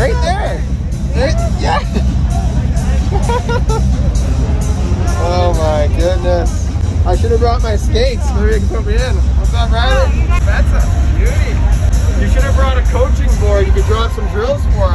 Right there. Right, yeah. Oh my goodness. I should have brought my skates. Maybe you can put me in. What's up, Ryder? That's a beauty. You should have brought a coaching board. You could draw some drills for us.